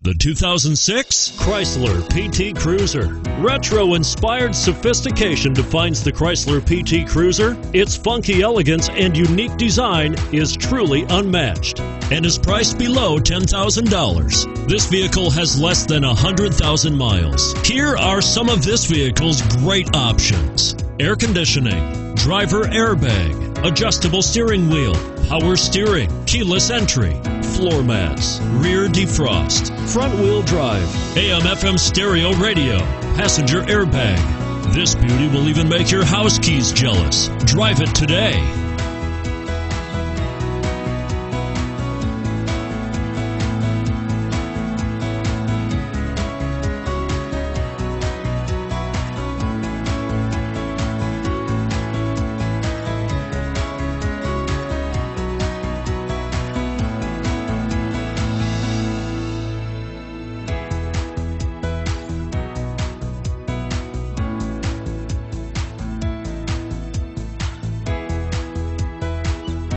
The 2006 Chrysler PT Cruiser. Retro-inspired sophistication defines the Chrysler PT Cruiser. Its funky elegance and unique design is truly unmatched and is priced below $10,000. This vehicle has less than 100,000 miles. Here are some of this vehicle's great options: air conditioning, driver airbag, adjustable steering wheel, power steering, keyless entry, floor mats, rear defrost, front wheel drive, AM/FM stereo radio, passenger airbag. This beauty will even make your house keys jealous. Drive it today.